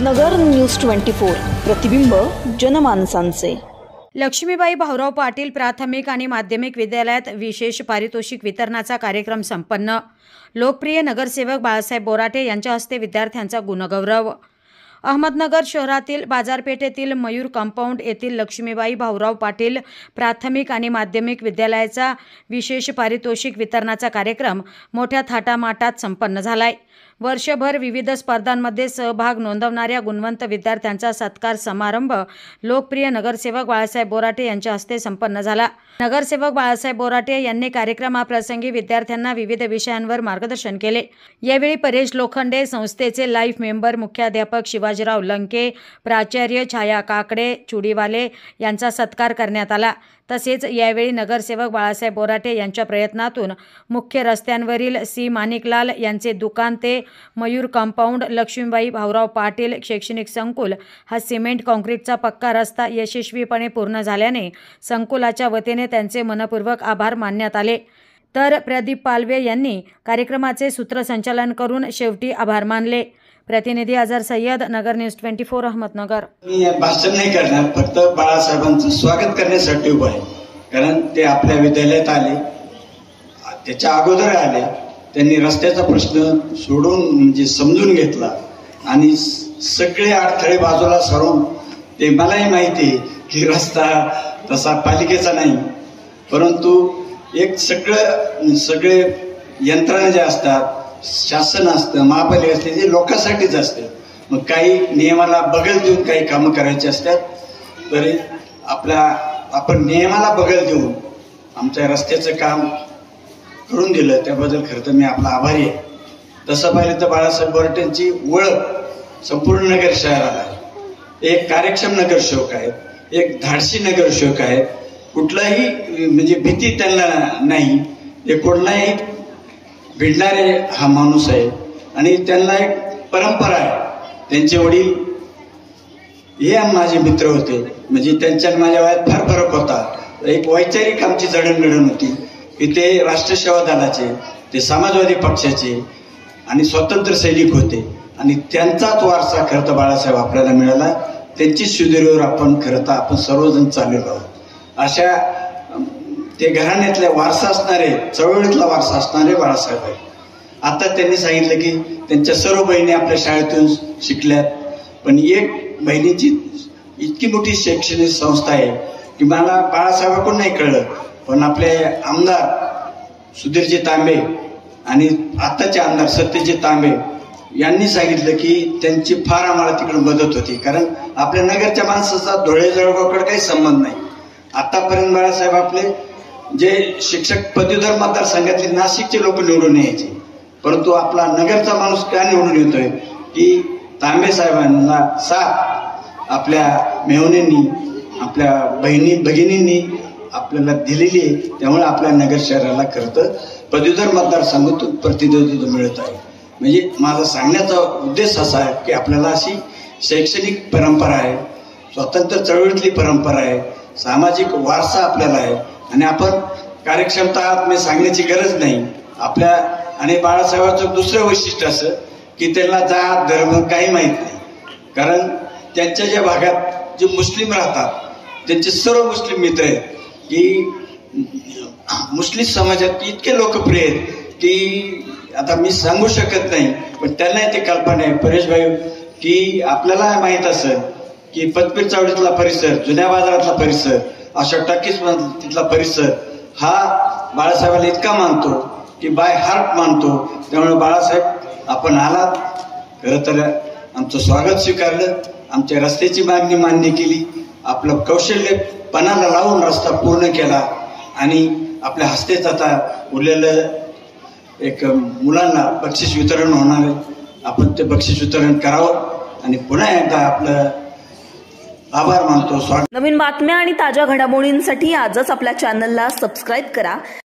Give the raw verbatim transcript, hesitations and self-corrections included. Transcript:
नगर news twenty four, प्रतिबिंब जनमानसांचे। लक्ष्मीबाई भाऊराव पाटील प्राथमिक आणि माध्यमिक विद्यालयात विशेष पारितोषिक वितरणाचा कार्यक्रम संपन्न। लोकप्रिय नगरसेवक बाळासाहेब बोराटे यांच्या हस्ते विद्यार्थ्यांचा गुणगौरव। अहमदनगर शहरातील बाजारपेठेतील मयूर कंपाऊंड येथील लक्ष्मीबाई भाऊराव पाटील प्राथमिक आणि माध्यमिक विद्यालयाचा विशेष पारितोषिक वितरणाचा कार्यक्रम मोठ्या थाटामाटात संपन्न झालाय। वर्षभर विविध स्पर्धांमध्ये सहभाग नोंदवणाऱ्या गुणवंत विद्यार्थ्यांचा सत्कार समारंभ लोकप्रिय नगरसेवक बाळासाहेब बोराटे यांच्या हस्ते संपन्न झाला। नगरसेवक बाळासाहेब बोराटे यांनी कार्यक्रमाप्रसंगी विद्यार्थ्यांना विविध विषयांवर मार्गदर्शन केले। यावेळी परेश लोखंडे, संस्थेचे लाईफ मेंबर मुख्याध्यापक शिवाजीराव लंके, प्राचार्य छाया काकडे चुडीवाले यांचा सत्कार करण्यात आला। तसेच यावेळी नगरसेवक बाळासाहेब बोराटे यांच्या प्रयत्नातून मुख्य रस्त्यांवरील सी माणिकलाल यांचे दुकान ते मयूर कंपाऊंड, लक्ष्मीबाई भाऊराव पाटील शैक्षणिक संकुल हा सिमेंट काँक्रीटचा पक्का रस्ता यशस्वीपणे पूर्ण झाल्याने संकुलाच्या वतीने त्यांचे मनपूर्वक आभार मानण्यात आले। तर प्रदीप पालवे यांनी कार्यक्रमाचे सूत्रसंचालन करून शेवटी आभार मानले। प्रतिनिधी Azhar Sayyad, Nagar news twenty four, Ahmednagar. मी भाषण नाही करणार, फक्त बाळासाहेबांचं स्वागत करण्यासाठी उभा आहे। कारण ते आपल्या विद्यालयात आले, त्याच्या अगोदर आले, त्यांनी रस्त्याचा प्रश्न सोडून म्हणजे समजून घेतला आणि सगळे अडथळे बाजूला सारून ते मलाही माहिती आहे की रस्ता तसा पालिकेचा नाही, परंतु एक सगळं सगळे यंत्रणा जे असतात, शासन असतं, महापालिका असते, ते लोकांसाठीच असते। मग काही नियमाला बगल देऊन काही कामं करायची असतात, तरी आपल्या आपण नियमाला बगल देऊन आमच्या रस्त्याचं काम करून दिलं, त्याबद्दल खरं तर मी आपला आभारी आहे। तसं पाहिलं तर बाळासाहेब बोराटेंची ओळख संपूर्ण नगर शहराला आहे। एक कार्यक्षम नगरसेवक आहेत, एक धाडसी नगरसेवक आहेत, कुठलाही म्हणजे भीती त्यांना नाही, ते कोणालाही भिडणारे हा माणूस आहे। आणि त्यांना एक परंपरा आहे, त्यांचे वडील हे माझे मित्र होते, म्हणजे त्यांच्या माझ्या वयात फार फरक होता। एक वैचारिक आमची जडणघडण होती की ते राष्ट्र सेवा दलाचे, ते समाजवादी पक्षाचे आणि स्वातंत्र्य सैनिक होते आणि त्यांचाच वारसा खरं तर बाळासाहेब आपल्याला मिळाला। त्यांची सुदैवावर आपण खरं तर आपण सर्वजण चाललेलो आहोत। अशा ते घराण्यातल्या वारसा असणारे, चळवळीतला वारसा असणारे बाळासाहेब आहे। आता त्यांनी सांगितलं की त्यांच्या सर्व बहिणी आपल्या शाळेतून शिकल्यात, पण एक बहिणीची इतकी मोठी शैक्षणिक संस्था आहे की मला बाळासाहेबांकडून नाही कळलं, पण आपले आमदार सुधीरजी तांबे आणि आताचे आमदार सत्यजित तांबे यांनी सांगितलं की त्यांची फार आम्हाला तिकडे मदत होती, कारण आपल्या नगरच्या माणसाचा धुळे जळगावकडे काही संबंध नाही। आतापर्यंत बाळासाहेब आपले जे शिक्षक पदवीधर मतदारसंघातले नाशिकचे लोक निवडून यायचे, परंतु आपला नगरचा माणूस का निवडून येतोय की तांबे साहेबांना साथ आपल्या मेहुणींनी, आपल्या बहिणी भगिनींनी आपल्याला दिलेली आहे। त्यामुळे आपल्या नगर शहराला खरं तर पदवीधर मतदारसंघातून प्रतिनिधित्व मिळत आहे। म्हणजे माझा सांगण्याचा उद्देश असा आहे की आपल्याला अशी शैक्षणिक परंपरा आहे, स्वातंत्र्य चळवळीतली परंपरा आहे, सामाजिक वारसा आपल्याला आहे आणि आपण कार्यक्षमता मी सांगण्याची गरज नाही आपल्या। आणि बाळासाहेबांचं दुसरं वैशिष्ट्य असं की त्यांना जात धर्म काही माहीत नाही, कारण त्यांच्या ज्या भागात जे मुस्लिम राहतात त्यांचे सर्व मुस्लिम मित्र आहेत की मुस्लिम समाजात इतके लोकप्रिय आहेत की आता मी सांगू शकत नाही, पण त्यांना ते कल्पना आहे परेशभाई की आपल्याला माहीत असेल की पतपीर चावडीतला परिसर, जुन्या बाजारातला परिसर, अशोक टॉकीज तिथला परिसर हा बाळासाहेबांना इतका मानतो की बाय हार्ट मानतो। त्यामुळे बाळासाहेब आपण आलात, खरं तर आमचं स्वागत स्वीकारलं, आमच्या रस्त्याची मागणी मान्य केली, आपलं कौशल्य पणाला लावून रस्ता पूर्ण केला आणि आपल्या हस्तेच आता उरलेलं एक मुलांना बक्षीस वितरण होणार आहे, आपण ते बक्षीस वितरण करावं आणि पुन्हा एकदा आपलं आभार मानतो। नवीन बातम्या आणि ताज्या घडामोडींसाठी आजच आपल्या चॅनलला सबस्क्राईब करा।